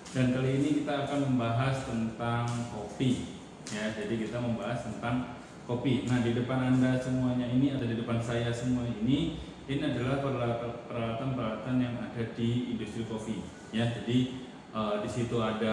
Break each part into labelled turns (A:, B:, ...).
A: Dan kali ini kita akan membahas tentang kopi. Ya, jadi kita membahas tentang kopi. Nah, di depan Anda semuanya ini, ada di depan saya semua ini adalah peralatan-peralatan yang ada di industri kopi. Ya, jadi di situ ada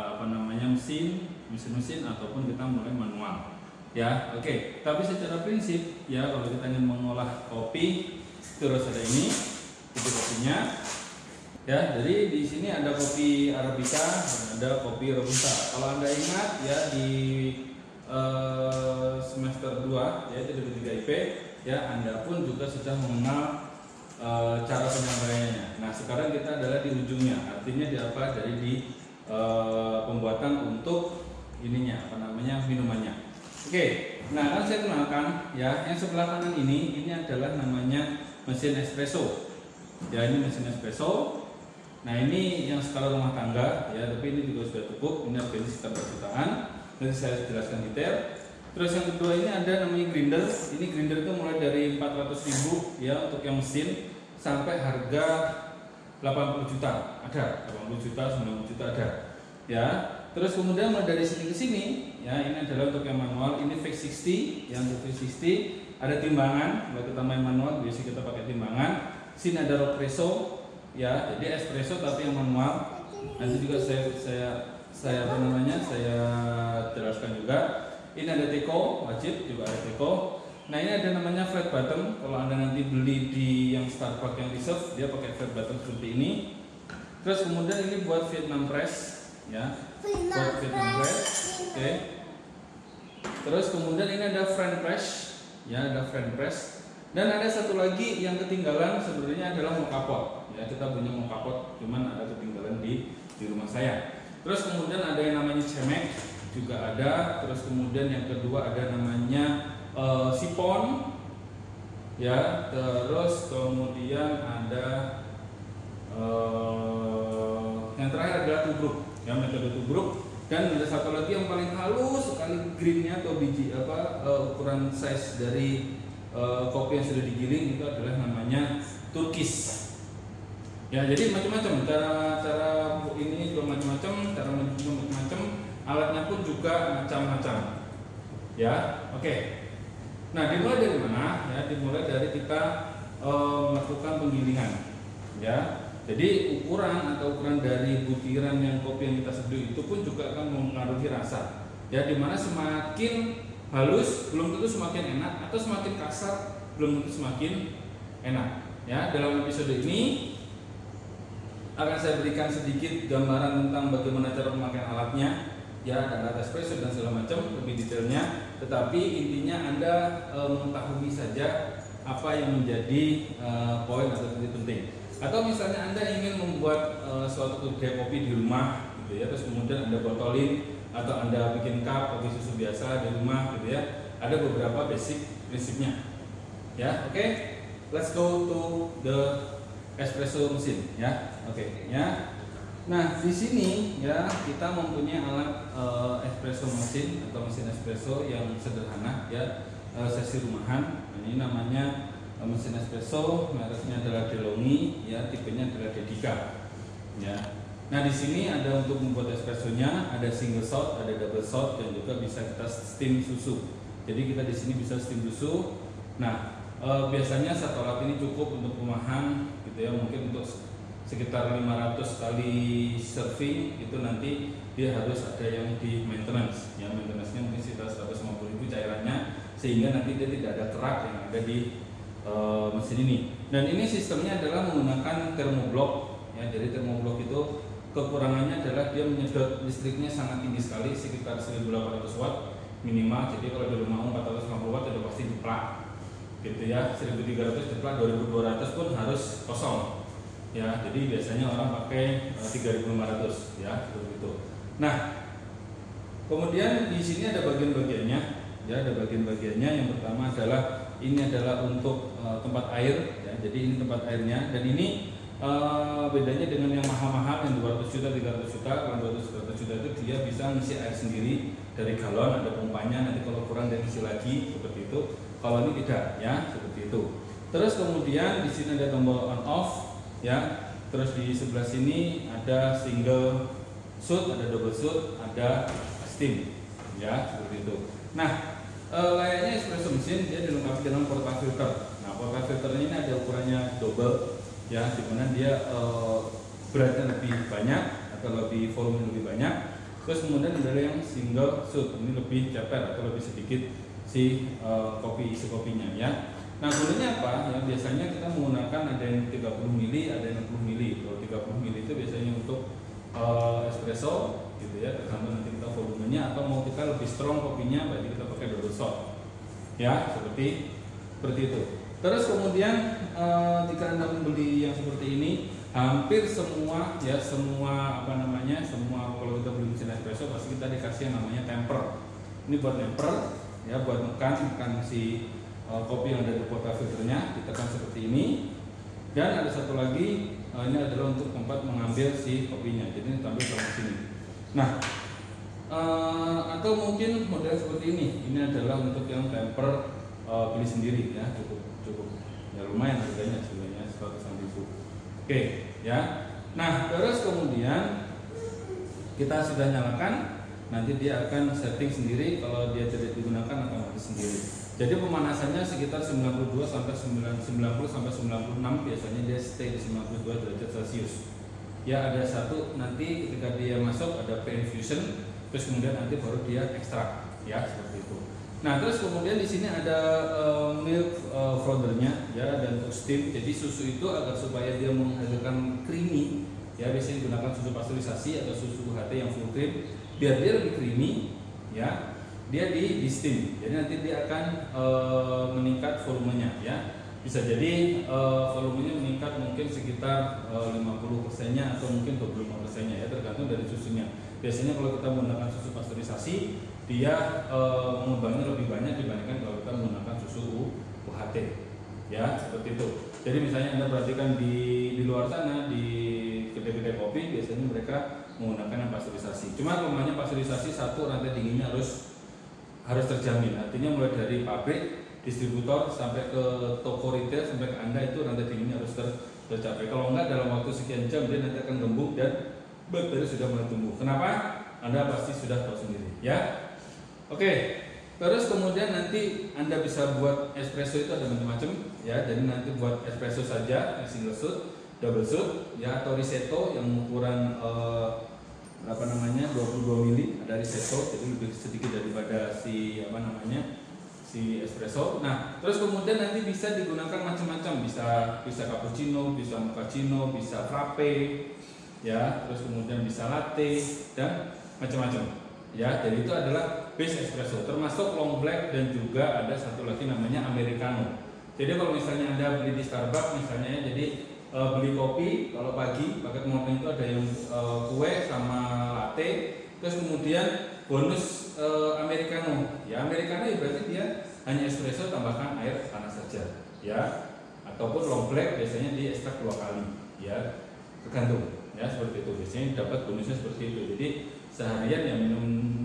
A: mesin ataupun kita mulai manual. Ya, oke. Tapi secara prinsip ya, kalau kita ingin mengolah kopi, terus ada ini, itu kopinya. Ya, jadi di sini ada kopi Arabica dan ada kopi Robusta. Kalau Anda ingat ya di semester 2 yaitu di 3 IP ya, Anda pun juga sudah mengenal cara penyampaiannya. Nah, sekarang kita adalah di ujungnya. Artinya di apa? Dari di pembuatan untuk ininya minumannya. Oke. Nah, kan saya kenalkan ya, yang sebelah kanan ini adalah namanya mesin espresso. Ya, ini mesin espresso. Nah, ini yang skala rumah tangga ya, tapi ini juga sudah cukup. Ini harganya sekitar 4 jutaan. Nanti saya jelaskan detail. Terus yang kedua ini ada namanya grinder. Ini grinder itu mulai dari 400.000 ya untuk yang mesin sampai harga 80 juta. Ada 80 juta, 90 juta ada. Ya. Terus kemudian mulai dari sini ke sini ya, ini adalah untuk yang manual. Ini V60, yang untuk V60 ada timbangan. Kalau kita main manual biasanya kita pakai timbangan. Sini ada Ropresso. Ya, jadi espresso tapi yang manual. Nanti juga saya jelaskan juga. Ini ada teko, wajib juga ada teko. Nah, ini ada namanya flat bottom. Kalau Anda nanti beli di yang Starbucks yang reserve, dia pakai flat bottom seperti ini. Terus kemudian ini buat Vietnam press, ya. Buat Vietnam press. Oke. Terus kemudian ini ada French press, ya, ada French press. Dan ada satu lagi yang ketinggalan sebenarnya adalah mokapot. Ya, kita punya mokapot, cuman ada ketinggalan di rumah saya. Terus kemudian ada yang namanya cemek juga ada. Terus kemudian yang kedua ada namanya sipon. Ya, terus kemudian ada yang terakhir adalah tubruk. Ya, metode tubruk. Dan ada satu lagi yang paling halus sekali greennya atau biji ukuran size dari kopi yang sudah digiling itu adalah namanya Turkish. Ya, jadi macam-macam cara ini juga macam-macam, cara mencuci macam-macam, alatnya pun juga macam-macam. Ya, oke. Nah, dimulai dari mana? Ya, dimulai dari kita melakukan penggilingan. Ya, jadi ukuran dari butiran yang kopi yang kita seduh itu pun juga akan mempengaruhi rasa. Ya, dimana semakin halus belum tentu semakin enak, atau semakin kasar belum tentu semakin enak. Ya, dalam episode ini akan saya berikan sedikit gambaran tentang bagaimana cara pemakaian alatnya, ya, dan alat espresso dan segala macam lebih detailnya. Tetapi intinya Anda mengetahui saja apa yang menjadi poin atau titik penting. Atau misalnya Anda ingin membuat suatu kedai kopi di rumah, gitu ya, terus kemudian Anda botolin atau Anda bikin cup kopi susu biasa di rumah, gitu ya. Ada beberapa basic prinsipnya. Ya, oke. Let's go to the espresso mesin, ya. Oke, ya. Nah, di sini ya kita mempunyai alat espresso mesin atau mesin espresso yang sederhana, ya, sesi rumahan. Ini namanya mesin espresso, mereknya adalah DeLonghi, ya, tipenya adalah Dedica. Ya. Nah, di sini ada untuk membuat espressonya, ada single shot, ada double shot, dan juga bisa kita steam susu. Jadi kita di sini bisa steam susu. Nah, biasanya satu alat ini cukup untuk rumahan, gitu ya, mungkin untuk sekitar 500 kali serving itu nanti dia harus ada yang di maintenance. Ya, maintenance-nya mungkin sekitar 150.000 cairannya, sehingga nanti dia tidak ada kerak yang ada di mesin ini. Dan ini sistemnya adalah menggunakan thermoblock. Ya, jadi thermoblock itu kekurangannya adalah dia menyedot listriknya sangat tinggi sekali, sekitar 1800 watt minimal. Jadi kalau di rumah 450 watt sudah pasti jeplak, gitu ya. 1300 jeplak, 2200 pun harus kosong. Ya, jadi biasanya orang pakai 3500, ya, seperti itu. Nah, kemudian di sini ada bagian-bagiannya, ya, ada bagian-bagiannya. Yang pertama adalah ini adalah untuk tempat air, ya. Jadi ini tempat airnya, dan ini bedanya dengan yang mahal-mahal yang 200 juta, 300 juta. Kalau 200 juta itu dia bisa ngisi air sendiri dari galon, ada pompanya. Nanti kalau kurang dia ngisi lagi, seperti itu. Kalau ini tidak, ya, seperti itu. Terus kemudian di sini ada tombol on off, ya. Terus di sebelah sini ada single shoot, ada double shoot, ada steam, ya seperti itu. Nah, layaknya espresso mesin dia dilengkapi dengan porta filter. Nah, porta filternya ini ada ukurannya double, ya, dimana dia beratnya lebih banyak atau lebih volume lebih banyak. Terus kemudian ada yang single shoot, ini lebih ceper atau lebih sedikit si isi kopinya, ya. Nah, gunanya apa? Ya, biasanya kita menggunakan ada yang 30 mili, ada yang 60 mili. Kalau 30 mili itu biasanya untuk espresso gitu ya, tergantung nanti kita volumenya, atau mau kita lebih strong kopinya berarti kita pakai double shot. Ya, seperti itu. Terus kemudian jika Anda membeli yang seperti ini, hampir semua ya semua kalau kita beli mesin espresso pasti kita dikasih yang namanya temper. Ini buat temper ya, buat menekan si kopi yang ada di porta filternya, ditekan seperti ini. Dan ada satu lagi, ini adalah untuk tempat mengambil si kopinya, jadi ini tampil sama sini. Nah, atau mungkin model seperti ini adalah untuk yang temper pilih sendiri ya, cukup ya, lumayan harganya sebenarnya 100.000. Oke ya. Nah, terus kemudian kita sudah nyalakan, nanti dia akan setting sendiri. Kalau dia tidak digunakan akan mati sendiri. Jadi pemanasannya sekitar 92 sampai 90 sampai 96, biasanya dia stay di 92 derajat Celcius. Ya, ada satu nanti ketika dia masuk ada pre-infusion, terus kemudian nanti baru dia ekstrak, ya seperti itu. Nah, terus kemudian di sini ada milk frothernya ya, dan untuk steam. Jadi susu itu agar supaya dia menghasilkan creamy, ya biasanya digunakan susu pasteurisasi atau susu UHT yang full cream, biar dia lebih creamy, ya. Dia di steam, jadi nanti dia akan meningkat volumenya, ya. Bisa jadi volumenya meningkat mungkin sekitar 50%-nya atau mungkin 25%-nya, ya tergantung dari susunya. Biasanya kalau kita menggunakan susu pasteurisasi, dia mengembangnya lebih banyak dibandingkan kalau kita menggunakan susu UHT, ya seperti itu. Jadi misalnya Anda perhatikan di luar sana di kedai-kedai kopi, biasanya mereka menggunakan yang pasteurisasi. Cuma kelemahannya pasteurisasi, satu, rantai dinginnya harus terjamin. Artinya mulai dari pabrik, distributor sampai ke toko retail sampai ke Anda itu rantai dinginnya harus tercapai. Kalau enggak dalam waktu sekian jam dia nanti akan gembung dan bakteri sudah mulai tumbuh. Kenapa? Anda pasti sudah tahu sendiri, ya. Oke. Terus kemudian nanti Anda bisa buat espresso itu ada macam-macam, ya. Jadi nanti buat espresso saja, single shot, double shot, ya, atau risotto yang ukuran 22 mili, ada risotto, jadi lebih sedikit daripada si espresso. Nah, terus kemudian nanti bisa digunakan macam-macam, bisa cappuccino, bisa mochaccino, bisa frappe, ya, terus kemudian bisa latte dan macam-macam, ya. Jadi itu adalah base espresso, termasuk long black, dan juga ada satu lagi namanya americano. Jadi kalau misalnya Anda beli di Starbucks misalnya, ya, jadi beli kopi kalau pagi paket morning itu ada yang kue sama latte, terus kemudian bonus americano. Ya, americano ya berarti dia hanya espresso tambahkan air panas saja, ya. Ataupun long black biasanya di ekstrak 2 kali, ya. Tergantung, ya seperti itu. Biasanya dapat bonusnya seperti itu. Jadi seharian ya minum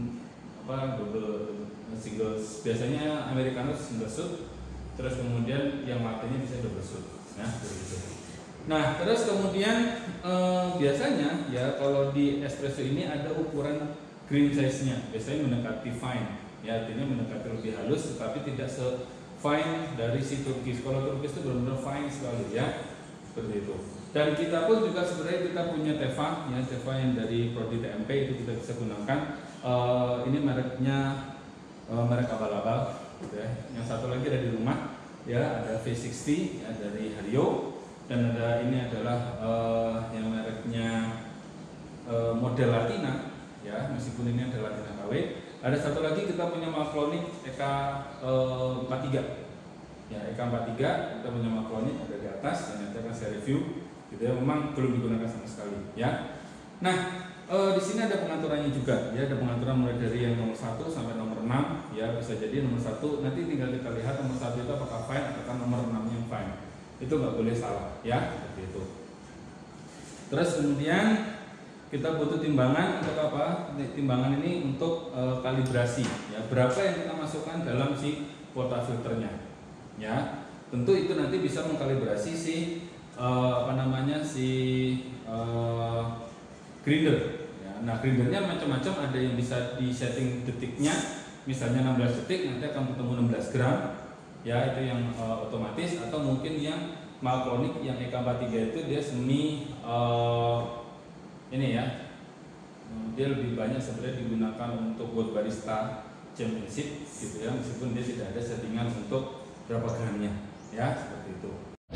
A: single, biasanya americano single shot, terus kemudian yang latte-nya bisa double shot. Nah, seperti itu. Nah, terus kemudian biasanya ya kalau di espresso ini ada ukuran green size-nya, biasanya mendekati fine, ya artinya mendekati lebih halus, tetapi tidak se-fine dari si Turkish. Kalau Turkish itu benar-benar fine sekali, ya seperti itu. Dan kita pun juga sebenarnya kita punya Teva, ya Teva yang dari Prodi TMP itu kita bisa gunakan. Ini mereknya merek abal-abal, gitu ya. Yang satu lagi ada di rumah, ya ada V60 ya dari Hario. Dan ada ini adalah yang mereknya model Latina, ya meskipun ini adalah Latina KW. Ada satu lagi kita punya Maclonic EK43, ya EK43 kita punya Maclonic ada di atas, dan nanti akan saya review. Gitu ya, memang belum digunakan sama sekali, ya. Nah, di sini ada pengaturannya juga, ya ada pengaturan mulai dari yang nomor 1 sampai nomor 6, ya bisa jadi nomor 1 nanti tinggal kita lihat nomor 1 itu apakah fine atau nomor 6 yang fine. Itu nggak boleh salah, ya seperti itu. Terus kemudian kita butuh timbangan untuk apa? Timbangan ini untuk kalibrasi, ya berapa yang kita masukkan dalam si portafilternya, ya tentu itu nanti bisa mengkalibrasi si grinder, ya Nah, grindernya macam-macam, ada yang bisa di setting detiknya, misalnya 16 detik nanti akan bertemu 16 gram. Ya, itu yang otomatis, atau mungkin yang Malcronic yang EK43 itu dia semi ini ya. Dia lebih banyak sebenarnya digunakan untuk buat barista championship gitu ya, meskipun dia tidak ada settingan untuk berapa gramnya ya, seperti itu.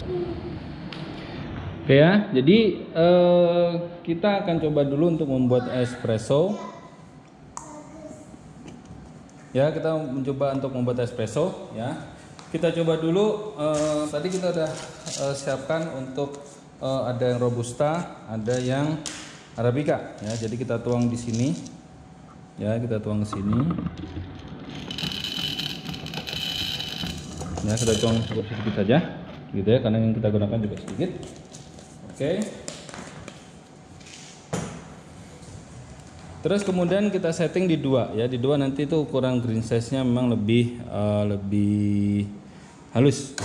A: Oke ya, jadi kita akan coba dulu untuk membuat espresso. Ya, kita mencoba untuk membuat espresso ya. Kita coba dulu, tadi kita udah siapkan untuk ada yang robusta, ada yang arabica ya. Jadi kita tuang di sini. Ya, kita tuang ke sini. Ya, kita tuang cukup sedikit saja gitu ya, karena yang kita gunakan juga sedikit. Oke. Terus kemudian kita setting di 2 ya. Di 2 nanti itu ukuran green size-nya memang lebih halus.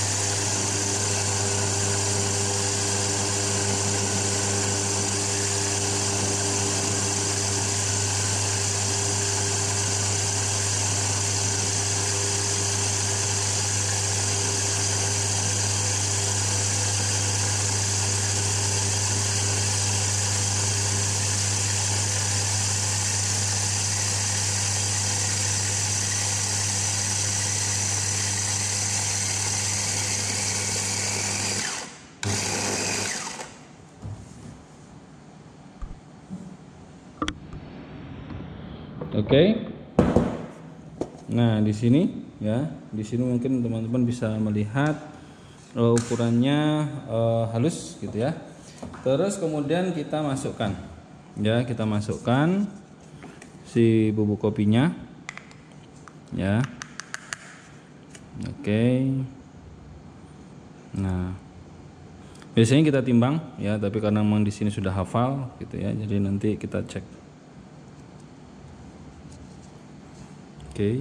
A: Oke. Nah, di sini ya, di sini mungkin teman-teman bisa melihat ukurannya halus gitu ya. Terus kemudian kita masukkan ya, kita masukkan si bubuk kopinya ya. Oke. Nah, biasanya kita timbang ya, tapi karena memang di sini sudah hafal gitu ya, jadi nanti kita cek. Oke.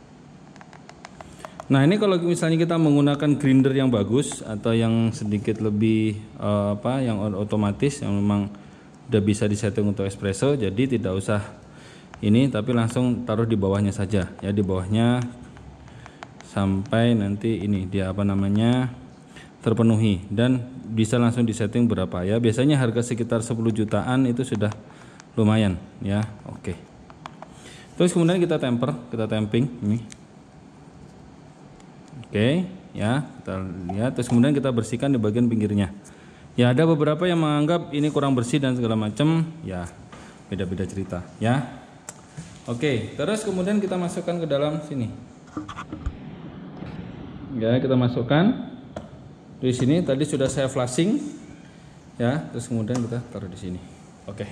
A: Nah, ini kalau misalnya kita menggunakan grinder yang bagus atau yang sedikit lebih yang otomatis, yang memang udah bisa disetting untuk espresso, jadi tidak usah ini, tapi langsung taruh di bawahnya saja ya, di bawahnya sampai nanti ini dia terpenuhi, dan bisa langsung disetting berapa ya. Biasanya harga sekitar 10 jutaan itu sudah lumayan ya. Oke. Terus kemudian kita tamping ini. Oke, ya, kita lihat. Terus kemudian kita bersihkan di bagian pinggirnya. Ya, ada beberapa yang menganggap ini kurang bersih dan segala macam, ya beda-beda cerita ya. Oke, terus kemudian kita masukkan ke dalam sini. Ya, kita masukkan di sini. Tadi sudah saya flashing ya, terus kemudian kita taruh di sini. Oke.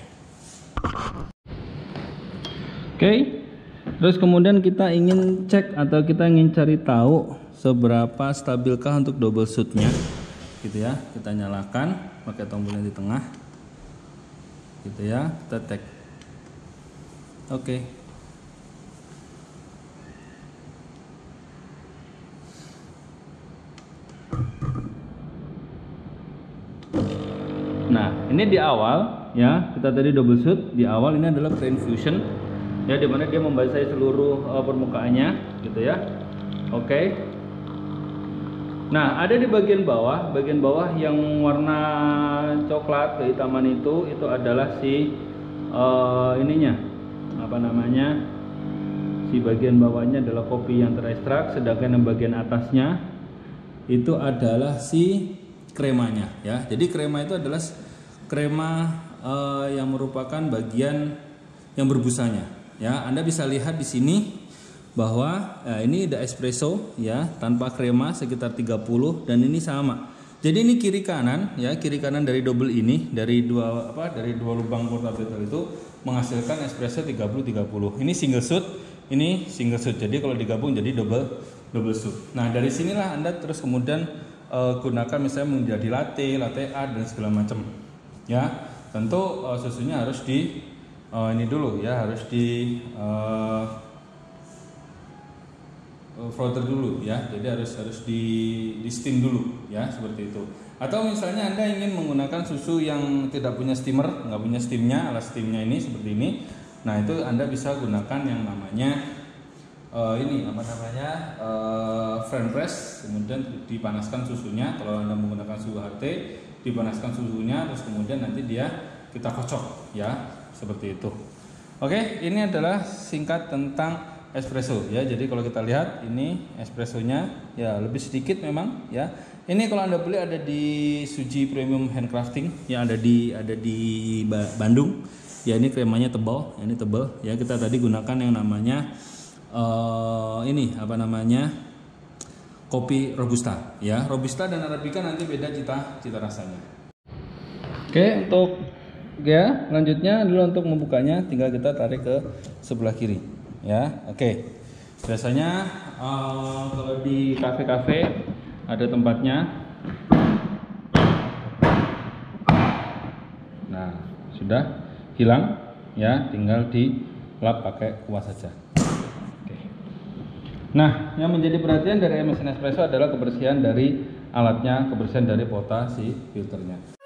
A: Oke. Terus kemudian kita ingin cek atau kita ingin cari tahu seberapa stabilkah untuk double shootnya gitu ya. Kita nyalakan pakai tombolnya di tengah gitu ya, kita cek. Oke. Nah, ini di awal ya, kita tadi double shoot di awal, ini adalah Crane Fusion ya, dimana dia membasahi seluruh permukaannya gitu ya. Oke. Nah, ada di bagian bawah yang warna coklat kehitaman itu adalah si ininya si bagian bawahnya adalah kopi yang terekstrak, sedangkan yang bagian atasnya itu adalah si kremanya ya. Jadi krema itu adalah krema yang merupakan bagian yang berbusanya. Ya, Anda bisa lihat di sini bahwa ini ada espresso ya, tanpa krema sekitar 30, dan ini sama. Jadi ini kiri kanan ya, kiri kanan dari double ini, dari dua lubang portable itu menghasilkan espresso 30-30. Ini single shoot, ini single shoot. Jadi kalau digabung jadi double shoot. Nah, dari sinilah Anda terus kemudian gunakan misalnya menjadi latte art dan segala macam. Ya, tentu susunya harus di ini dulu ya, harus di filter dulu ya, jadi harus di steam dulu ya, seperti itu. Atau misalnya Anda ingin menggunakan susu yang tidak punya steamer, nggak punya steamnya, alat steamnya ini seperti ini. Nah itu Anda bisa gunakan yang namanya French press, kemudian dipanaskan susunya. Kalau Anda menggunakan suhu HT, dipanaskan susunya, terus kemudian nanti kita kocok ya, seperti itu. Oke, ini adalah singkat tentang espresso ya. Jadi kalau kita lihat ini espressonya ya lebih sedikit memang ya. Ini kalau Anda beli ada di Suji Premium Handcrafting yang ada di Bandung. Ya ini kremanya tebal, ini tebal ya. Kita tadi gunakan yang namanya kopi robusta ya. Robusta dan arabica nanti beda cita rasanya. Oke, untuk selanjutnya dulu untuk membukanya tinggal kita tarik ke sebelah kiri ya. Oke. Biasanya kalau di kafe-kafe ada tempatnya. Nah, sudah hilang ya, tinggal dilap pakai kuas saja. Oke. Nah, yang menjadi perhatian dari mesin espresso adalah kebersihan dari alatnya, kebersihan dari pota si filternya.